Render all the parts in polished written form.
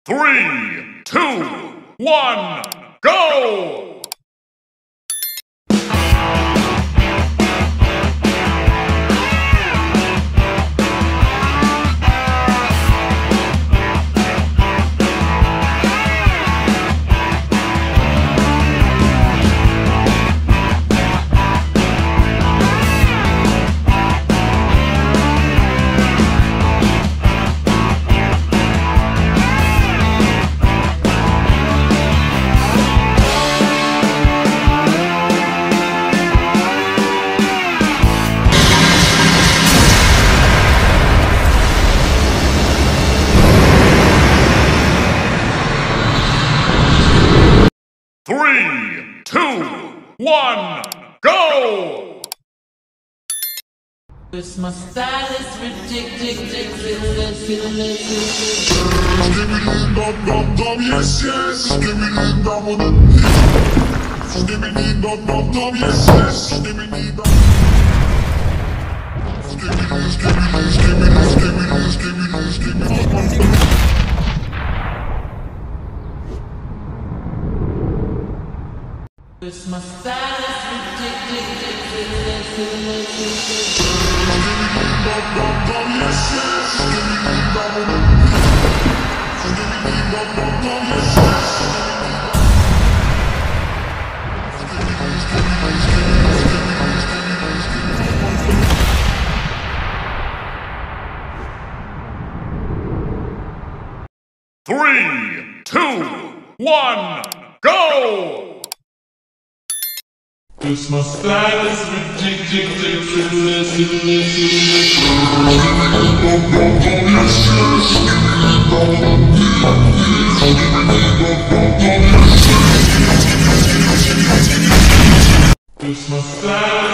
3, 2, 1, go! 3, 2, 1, go! It's my style is ridiculous. Skibidi dum dum dum, yes yes. Skibidi dum dum. Skibidi dum dum dum, yes yes. Skibidi dum. Skibidi skibidi skibidi skibidi skibidi skibidi. It's my style is ridiculous. Skibidi dum dum dum, yes yes. Skibidi dum dum. Skibidi dum dum dum, yes yes. Skibidi skibidi skibidi skibidi skibidi. 3, 2, 1, go! It's my style is ridiculous. It's my style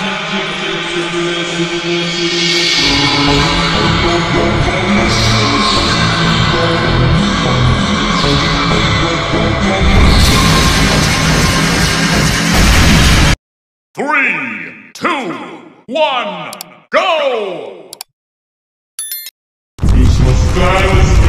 Three, two, one, go! It's my style is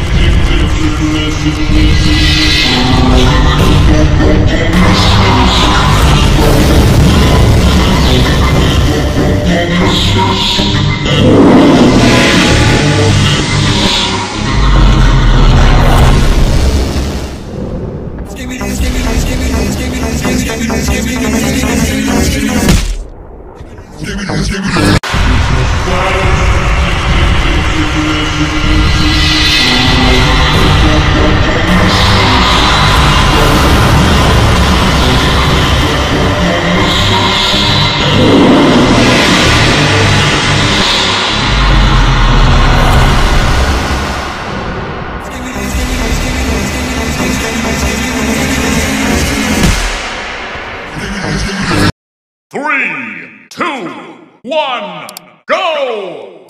Three, two, one, go!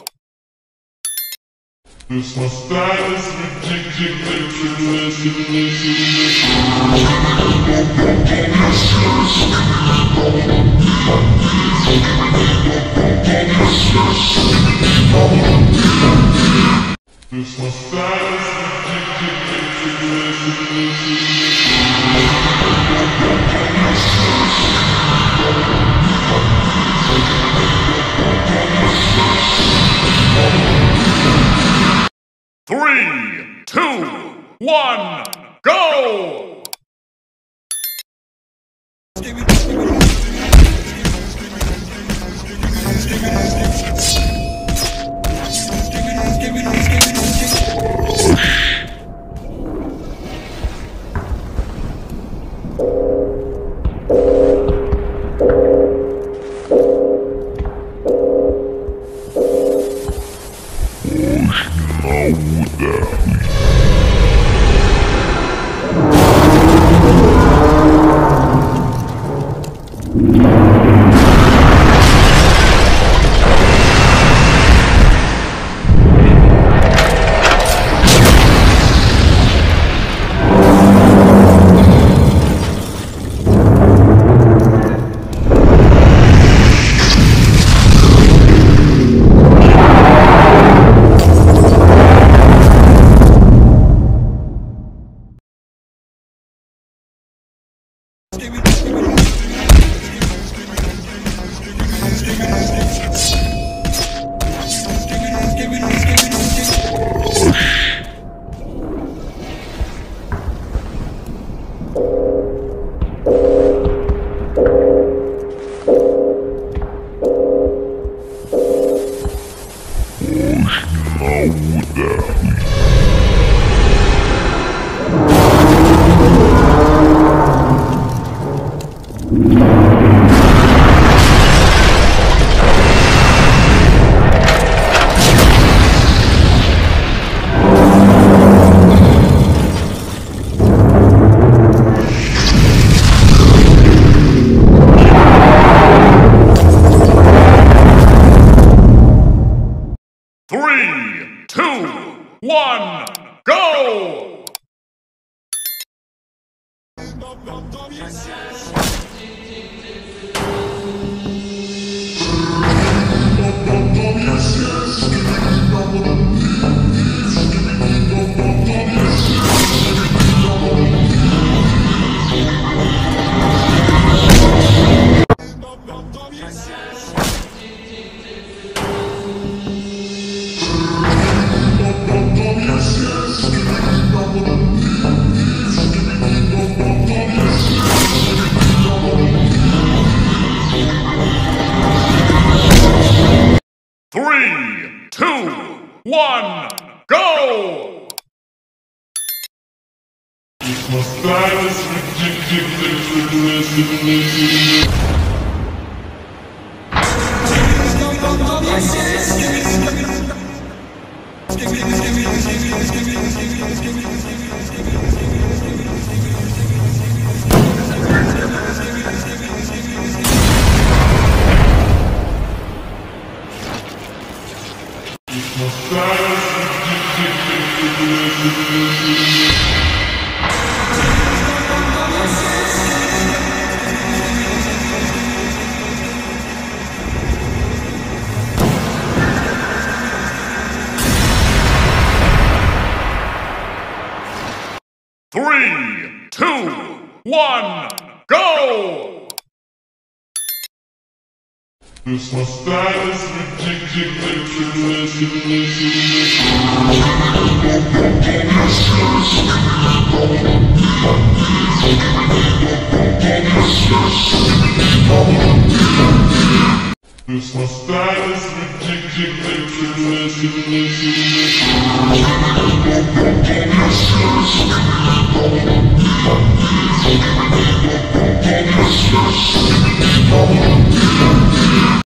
It's my style is ridiculous. It's my style Three, two, one, go! Ударь. Three, two, one, go! My style is ridiculous. My style is ridiculous. 3, 2, 1, go! This my style is ridiculous. This my style is ridiculous.